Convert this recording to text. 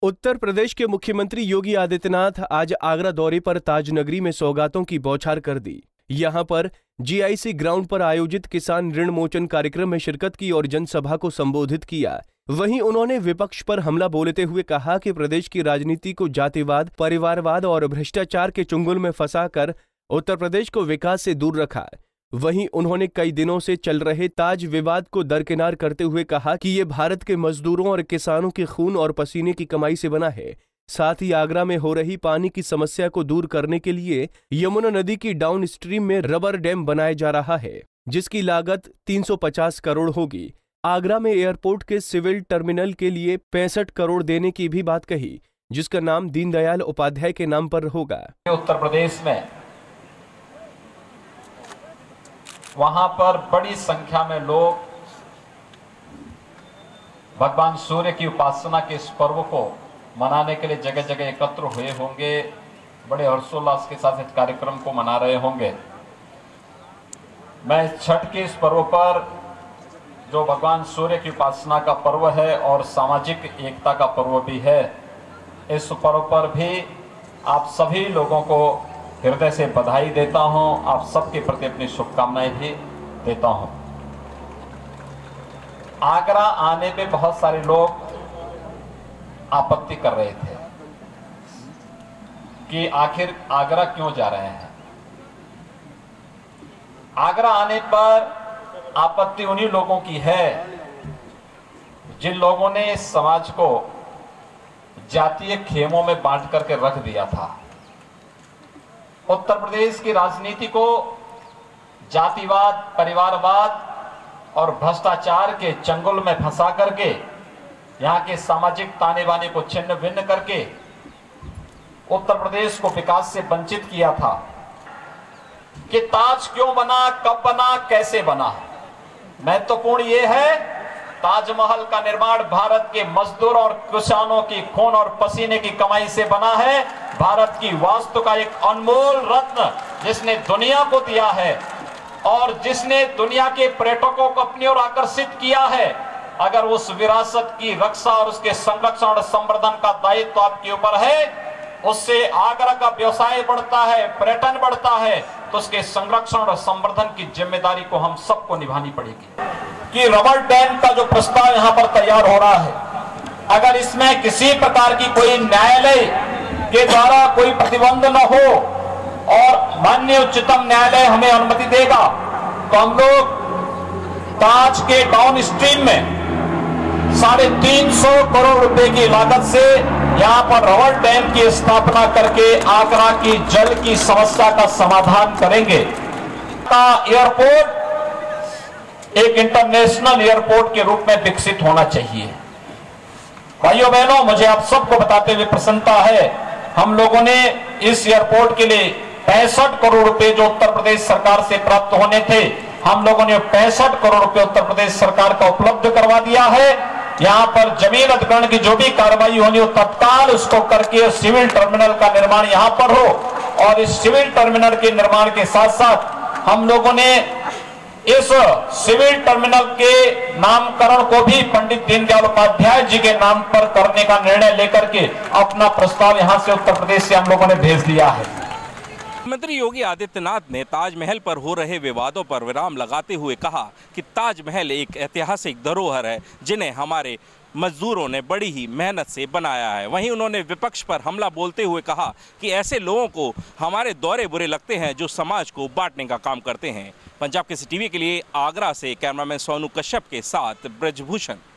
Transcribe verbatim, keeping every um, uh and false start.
उत्तर प्रदेश के मुख्यमंत्री योगी आदित्यनाथ आज आगरा दौरे पर ताजनगरी में सौगातों की बौछार कर दी। यहां पर जीआईसी ग्राउंड पर आयोजित किसान ऋण मोचन कार्यक्रम में शिरकत की और जनसभा को संबोधित किया। वहीं उन्होंने विपक्ष पर हमला बोलते हुए कहा कि प्रदेश की राजनीति को जातिवाद, परिवारवाद और भ्रष्टाचार के चुंगल में फंसाकर उत्तर प्रदेश को विकास से दूर रखा। वहीं उन्होंने कई दिनों से चल रहे ताज विवाद को दरकिनार करते हुए कहा कि ये भारत के मजदूरों और किसानों के खून और पसीने की कमाई से बना है। साथ ही आगरा में हो रही पानी की समस्या को दूर करने के लिए यमुना नदी की डाउन स्ट्रीम में रबर डैम बनाया जा रहा है, जिसकी लागत तीन सौ पचास करोड़ होगी। आगरा में एयरपोर्ट के सिविल टर्मिनल के लिए पैंसठ करोड़ देने की भी बात कही, जिसका नाम दीनदयाल उपाध्याय के नाम पर होगा। उत्तर प्रदेश में वहां पर बड़ी संख्या में लोग भगवान सूर्य की उपासना के इस पर्व को मनाने के लिए जगह जगह एकत्र हुए होंगे, बड़े हर्षोल्लास के साथ इस कार्यक्रम को मना रहे होंगे। मैं छठ के इस पर्व पर, जो भगवान सूर्य की उपासना का पर्व है और सामाजिक एकता का पर्व भी है, इस पर्व पर भी आप सभी लोगों को हृदय से बधाई देता हूं। आप सबके प्रति अपनी शुभकामनाएं भी देता हूं। आगरा आने पे बहुत सारे लोग आपत्ति कर रहे थे कि आखिर आगरा क्यों जा रहे हैं। आगरा आने पर आपत्ति उन्हीं लोगों की है जिन लोगों ने इस समाज को जातीय खेमों में बांट करके रख दिया था। उत्तर प्रदेश की राजनीति को जातिवाद, परिवारवाद और भ्रष्टाचार के चंगुल में फंसा करके, यहाँ के सामाजिक ताने बाने को छिन्न भिन्न करके उत्तर प्रदेश को विकास से वंचित किया था। कि ताज क्यों बना, कब बना, कैसे बना, महत्वपूर्ण ये है ताजमहल का निर्माण भारत के मजदूरों और किसानों की खून और पसीने की कमाई से बना है। भारत की वास्तु का एक अनमोल रत्न जिसने दुनिया को दिया है और जिसने दुनिया के पर्यटकों को अपनी ओर आकर्षित किया है। अगर उस विरासत की रक्षा और उसके संरक्षण और संवर्धन का दायित्व तो आपके ऊपर है, उससे आगरा का व्यवसाय बढ़ता है, पर्यटन बढ़ता है, तो उसके संरक्षण और संवर्धन की जिम्मेदारी को हम सबको निभानी पड़ेगी। कि रबर डैम का जो प्रस्ताव यहाँ पर तैयार हो रहा है, अगर इसमें किसी प्रकार की कोई न्यायालय के द्वारा कोई प्रतिबंध न हो और माननीय उच्चतम न्यायालय हमें अनुमति देगा, तो हम लोग ताज के डाउन स्ट्रीम में साढ़े तीन सौ करोड़ रुपए की लागत से यहाँ पर रबर डैम की स्थापना करके आगरा की जल की समस्या का समाधान करेंगे। एयरपोर्ट एक इंटरनेशनल एयरपोर्ट के रूप में विकसित होना चाहिए। भाइयों बहनों, मुझे आप सबको बताते हुए प्रसन्नता है, हम लोगों ने इस एयरपोर्ट के लिए पैंसठ करोड़ रुपए जो उत्तर प्रदेश सरकार से प्राप्त होने थे, हम लोगों ने पैंसठ करोड़ रुपए उत्तर प्रदेश सरकार का उपलब्ध करवा दिया है। यहाँ पर जमीन अधिग्रहण की जो भी कार्रवाई होनी हो तत्काल उसको करके सिविल टर्मिनल का निर्माण यहाँ पर हो, और इस सिविल टर्मिनल के निर्माण के साथ साथ हम लोगों ने इस सिविल टर्मिनल के नामकरण को भी पंडित दीनदयाल उपाध्याय जी के नाम पर करने का निर्णय लेकर के अपना प्रस्ताव यहां से उत्तर प्रदेश से हम लोगों ने भेज दिया है। मुख्यमंत्री योगी आदित्यनाथ ने ताजमहल पर हो रहे विवादों पर विराम लगाते हुए कहा कि ताजमहल एक ऐतिहासिक धरोहर है जिन्हें हमारे मजदूरों ने बड़ी ही मेहनत से बनाया है। वहीं उन्होंने विपक्ष पर हमला बोलते हुए कहा कि ऐसे लोगों को हमारे दौरे बुरे लगते हैं जो समाज को बांटने का काम करते हैं। पंजाब केसरी टीवी के लिए आगरा से कैमरामैन सोनू कश्यप के साथ ब्रजभूषण।